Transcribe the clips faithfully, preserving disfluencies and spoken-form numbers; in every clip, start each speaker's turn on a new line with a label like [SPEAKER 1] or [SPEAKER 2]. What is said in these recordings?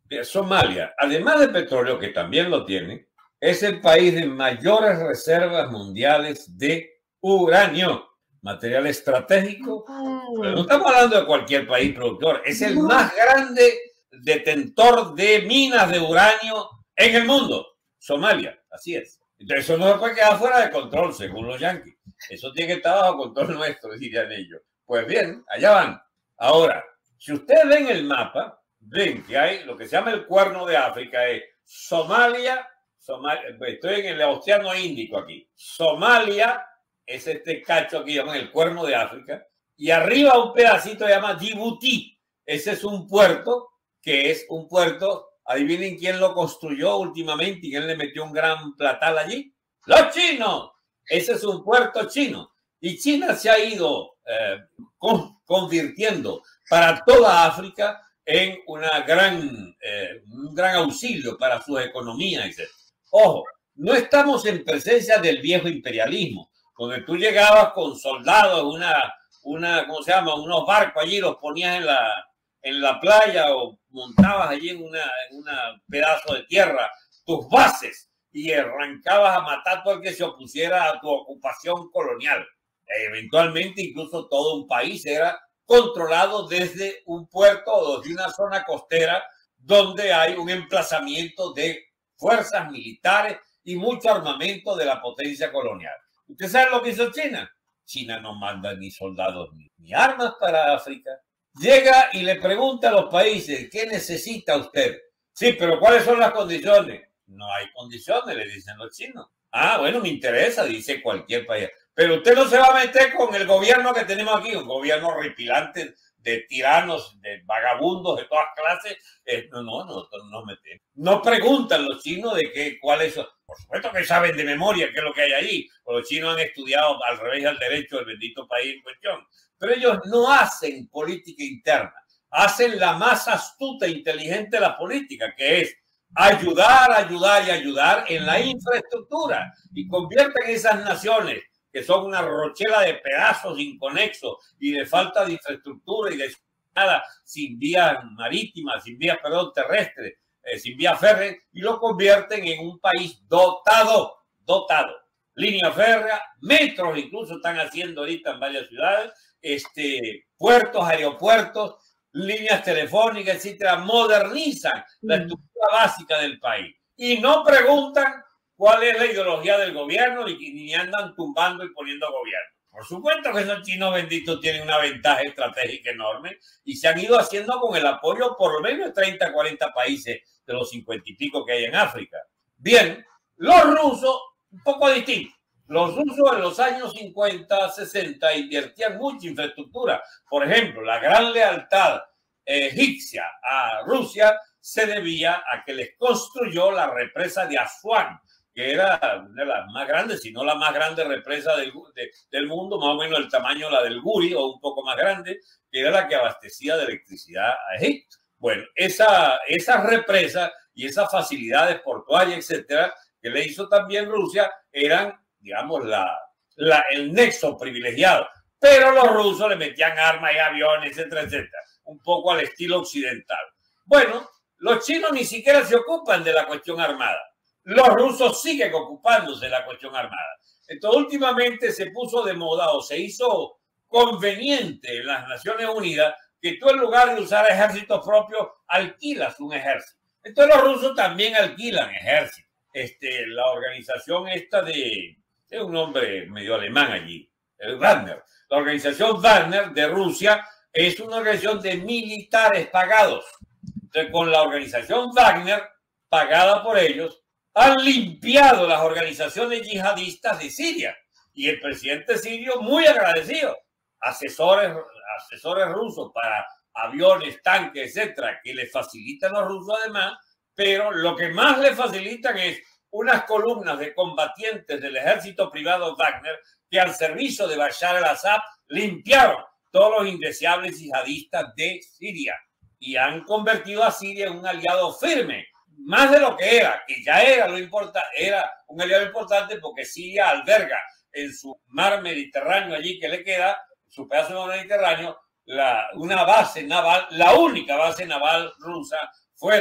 [SPEAKER 1] Somalia, además de petróleo, que también lo tiene, es el país de mayores reservas mundiales de uranio, material estratégico. Pero no estamos hablando de cualquier país productor, es el más grande detentor de minas de uranio en el mundo. Somalia, así es. Entonces eso no se puede quedar fuera de control, según los yanquis. Eso tiene que estar bajo control nuestro, dirían ellos. Pues bien, allá van. Ahora, si ustedes ven el mapa, ven que hay lo que se llama el Cuerno de África, es Somalia, Somalia, estoy en el Océano Índico aquí, Somalia es este cacho aquí, llaman el Cuerno de África, y arriba un pedacito se llama Djibouti, ese es un puerto, que es un puerto, adivinen quién lo construyó últimamente y quién le metió un gran platal allí, los chinos, ese es un puerto chino, y China se ha ido eh, con, convirtiendo para toda África en una gran, eh, un gran auxilio para su economía, etcétera. Ojo, no estamos en presencia del viejo imperialismo, donde tú llegabas con soldados, una, una, ¿cómo se llama? Unos barcos allí, los ponías en la, en la playa o montabas allí en una, en una pedazo de tierra tus bases y arrancabas a matar a todo el que se opusiera a tu ocupación colonial. E eventualmente incluso todo un país era controlado desde un puerto o desde una zona costera donde hay un emplazamiento de fuerzas militares y mucho armamento de la potencia colonial. ¿Usted sabe lo que hizo China? China no manda ni soldados ni, ni armas para África. Llega y le pregunta a los países, ¿qué necesita usted? Sí, pero ¿cuáles son las condiciones? No hay condiciones, le dicen los chinos. Ah, bueno, me interesa, dice cualquier país. Pero usted no se va a meter con el gobierno que tenemos aquí, un gobierno horripilante de tiranos, de vagabundos de todas clases. Eh, no, no, nosotros no nos metemos. No preguntan los chinos de qué, cuáles son. Por supuesto que saben de memoria qué es lo que hay allí. Los chinos han estudiado al revés y al derecho del bendito país en cuestión. Pero ellos no hacen política interna. Hacen la más astuta e inteligente de la política, que es ayudar, ayudar y ayudar en la infraestructura. Y convierten esas naciones que son una rochela de pedazos inconexos y de falta de infraestructura y de nada, sin vías marítimas, sin vías, perdón, terrestres, eh, sin vías férreas, y lo convierten en un país dotado, dotado. Línea férrea, metros incluso están haciendo ahorita en varias ciudades, este, puertos, aeropuertos, líneas telefónicas, etcétera, modernizan la estructura básica del país. Y no preguntan cuál es la ideología del gobierno y ni andan tumbando y poniendo gobierno. Por supuesto que esos chinos benditos tienen una ventaja estratégica enorme y se han ido haciendo con el apoyo por lo menos de treinta, cuarenta países de los cincuenta y pico que hay en África. Bien, los rusos, un poco distintos. Los rusos en los años cincuenta, sesenta invertían mucha infraestructura. Por ejemplo, la gran lealtad egipcia a Rusia se debía a que les construyó la represa de Asuán, que era una de las más grandes, si no la más grande represa del, de, del mundo, más o menos el tamaño de la del Guri o un poco más grande, que era la que abastecía de electricidad a Egipto. Bueno, esa, esa represa y esas facilidades portuarias, etcétera, que le hizo también Rusia, eran, digamos, la, la, el nexo privilegiado. Pero los rusos le metían armas y aviones, etcétera, etcétera, un poco al estilo occidental. Bueno, los chinos ni siquiera se ocupan de la cuestión armada. Los rusos siguen ocupándose de la cuestión armada. Entonces, últimamente se puso de moda o se hizo conveniente en las Naciones Unidas que tú, en lugar de usar ejércitos propios, alquilas un ejército. Entonces, los rusos también alquilan ejércitos. Este, la organización esta de... es un nombre medio alemán allí, el Wagner. La organización Wagner de Rusia es una organización de militares pagados. Entonces, con la organización Wagner, pagada por ellos, han limpiado las organizaciones yihadistas de Siria. Y el presidente sirio muy agradecido. Asesores, asesores rusos para aviones, tanques, etcétera, que le facilitan los rusos además, pero lo que más le facilitan es unas columnas de combatientes del ejército privado Wagner que al servicio de Bashar al-Assad limpiaron todos los indeseables yihadistas de Siria y han convertido a Siria en un aliado firme, más de lo que era, que ya era lo importante, era un aliado importante porque Siria alberga en su mar Mediterráneo allí que le queda, su pedazo de mar Mediterráneo, la, una base naval, la única base naval rusa fuera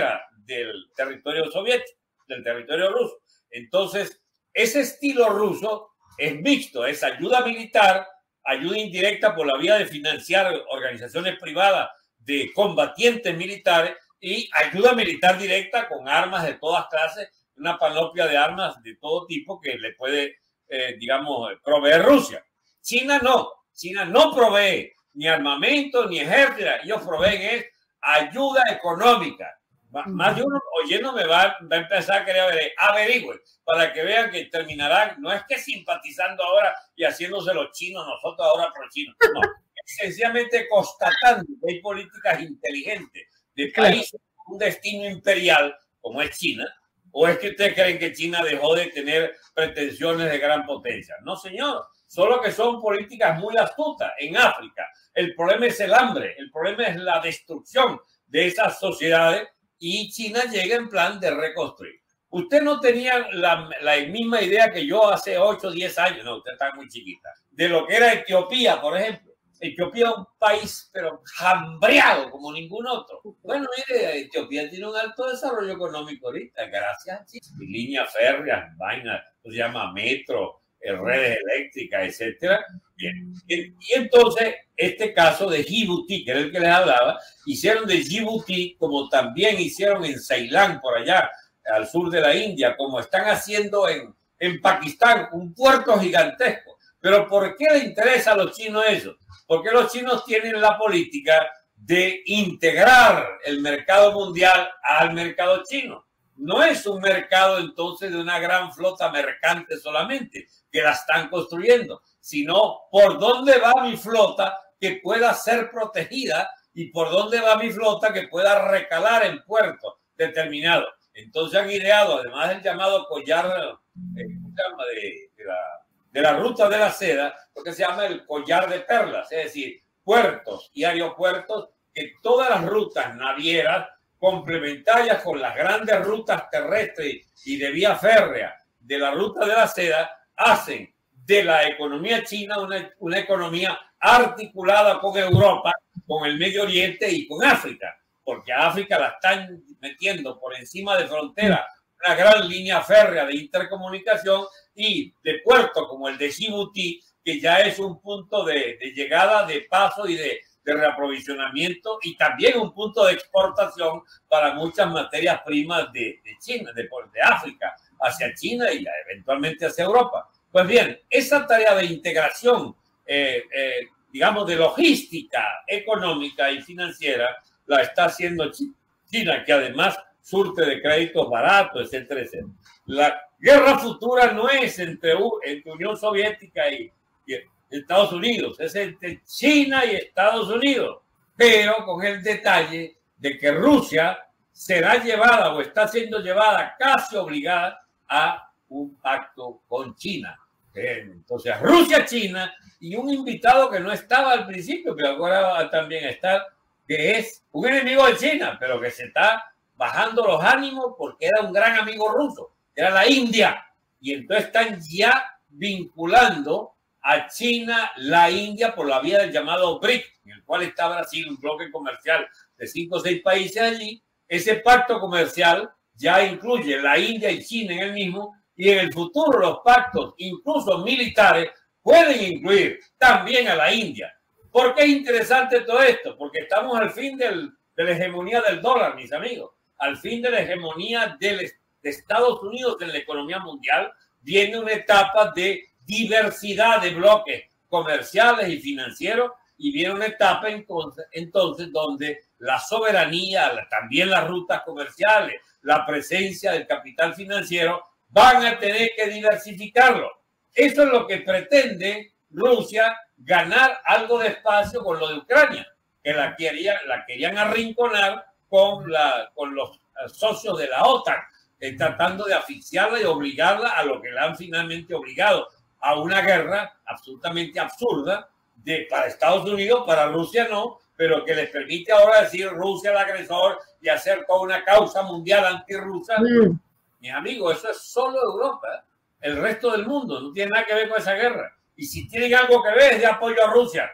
[SPEAKER 1] del territorio soviético, del territorio ruso. Entonces, ese estilo ruso es mixto, es ayuda militar, ayuda indirecta por la vía de financiar organizaciones privadas de combatientes militares y ayuda militar directa con armas de todas clases, una panoplia de armas de todo tipo que le puede, eh, digamos, proveer Rusia. China no, China no provee ni armamento ni ejército, ellos proveen es ayuda económica. Más de uno oyéndome va, va a empezar a querer ver, averigüen, para que vean que terminarán, no es que simpatizando ahora y haciéndose los chinos, nosotros ahora pro chinos, no, sencillamente constatando que hay políticas inteligentes de países con un destino imperial como es China. ¿O es que ustedes creen que China dejó de tener pretensiones de gran potencia? No, señor, solo que son políticas muy astutas en África. El problema es el hambre, el problema es la destrucción de esas sociedades y China llega en plan de reconstruir. Usted no tenía la, la misma idea que yo hace ocho o diez años, no, usted está muy chiquita, de lo que era Etiopía, por ejemplo. Etiopía es un país, pero hambreado como ningún otro. Bueno, mire, Etiopía tiene un alto desarrollo económico ahorita, gracias a China. Líneas férreas, vainas, se llama metro, redes eléctricas, etcétera. Bien. Y entonces, este caso de Djibouti, que era el que les hablaba, hicieron de Djibouti, como también hicieron en Ceilán, por allá, al sur de la India, como están haciendo en, en Pakistán, un puerto gigantesco. Pero ¿por qué le interesa a los chinos eso? Porque los chinos tienen la política de integrar el mercado mundial al mercado chino. No es un mercado entonces de una gran flota mercante solamente, que la están construyendo, sino por dónde va mi flota que pueda ser protegida y por dónde va mi flota que pueda recalar en puertos determinados. Entonces han ideado, además del llamado collar eh, ¿cómo se llama? De, de, la, de la ruta de la seda, lo que se llama el collar de perlas, es decir, puertos y aeropuertos que todas las rutas navieras complementarias con las grandes rutas terrestres y de vía férrea de la ruta de la seda hacen de la economía china una, una economía articulada con Europa, con el Medio Oriente y con África, porque a África la están metiendo por encima de frontera una gran línea férrea de intercomunicación y de puertos como el de Djibouti, que ya es un punto de, de llegada, de paso y de, de reaprovisionamiento y también un punto de exportación para muchas materias primas de, de China, de, de África, hacia China y eventualmente hacia Europa. Pues bien, esa tarea de integración, eh, eh, digamos, de logística económica y financiera, la está haciendo China, que además surte de créditos baratos, etcétera, etcétera. La guerra futura no es entre, entre Unión Soviética y, y Estados Unidos, es entre China y Estados Unidos, pero con el detalle de que Rusia será llevada o está siendo llevada casi obligada a un pacto con China. Entonces, Rusia, China y un invitado que no estaba al principio, que ahora también está, que es un enemigo de China, pero que se está bajando los ánimos porque era un gran amigo ruso, era la India. Y entonces están ya vinculando a China, la India, por la vía del llamado B R I C, en el cual está Brasil, un bloque comercial de cinco o seis países allí. Ese pacto comercial ya incluye la India y China en el mismo, y en el futuro los pactos, incluso militares, pueden incluir también a la India. ¿Por qué es interesante todo esto? Porque estamos al fin del, de la hegemonía del dólar, mis amigos, al fin de la hegemonía del, de Estados Unidos en la economía mundial. Viene una etapa de diversidad de bloques comerciales y financieros, y viene una etapa entonces, entonces donde la soberanía, también las rutas comerciales, la presencia del capital financiero van a tener que diversificarlo. Eso es lo que pretende Rusia, ganar algo de espacio con lo de Ucrania, que la querían, la querían arrinconar con, la, con los socios de la OTAN, eh, tratando de asfixiarla y obligarla a lo que la han finalmente obligado, a una guerra absolutamente absurda de, para Estados Unidos, para Rusia no, pero que les permite ahora decir Rusia el agresor y hacer toda una causa mundial antirrusa. Mm. Mis amigos, eso es solo Europa. El resto del mundo no tiene nada que ver con esa guerra. Y si tienen algo que ver es de apoyo a Rusia.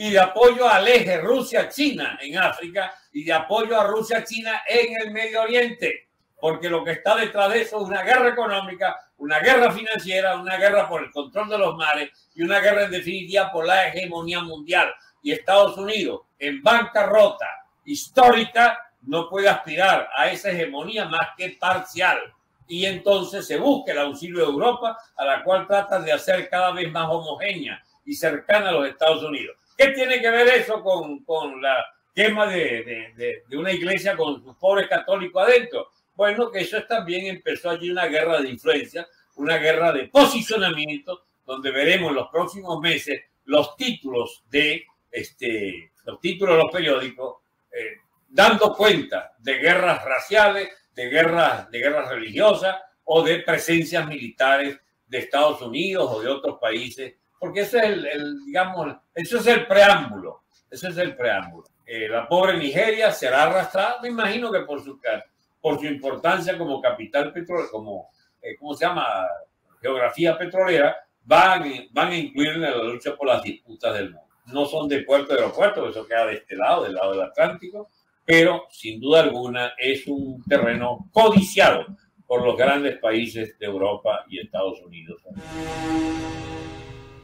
[SPEAKER 1] y de apoyo al eje Rusia-China en África y de apoyo a Rusia-China en el Medio Oriente, porque lo que está detrás de eso es una guerra económica, una guerra financiera, una guerra por el control de los mares y una guerra en definitiva por la hegemonía mundial. Y Estados Unidos, en bancarrota histórica, no puede aspirar a esa hegemonía más que parcial. Y entonces se busca el auxilio de Europa, a la cual tratan de hacer cada vez más homogénea y cercana a los Estados Unidos. ¿Qué tiene que ver eso con, con la quema de, de, de, de una iglesia con sus pobres católicos adentro? Bueno, que eso también empezó allí una guerra de influencia, una guerra de posicionamiento, donde veremos en los próximos meses los títulos de este, los títulos de los periódicos eh, dando cuenta de guerras raciales, de guerras, de guerras religiosas o de presencias militares de Estados Unidos o de otros países, porque ese es el, el digamos, eso es el preámbulo, ese es el preámbulo. Eh, la pobre Nigeria será arrastrada, me imagino que por su por su importancia como capital petrolera, como, eh, ¿cómo se llama? Geografía petrolera, van, van a incluir en la lucha por las disputas del mundo. No son de puerto a aeropuerto, eso queda de este lado, del lado del Atlántico, pero sin duda alguna es un terreno codiciado por los grandes países de Europa y Estados Unidos.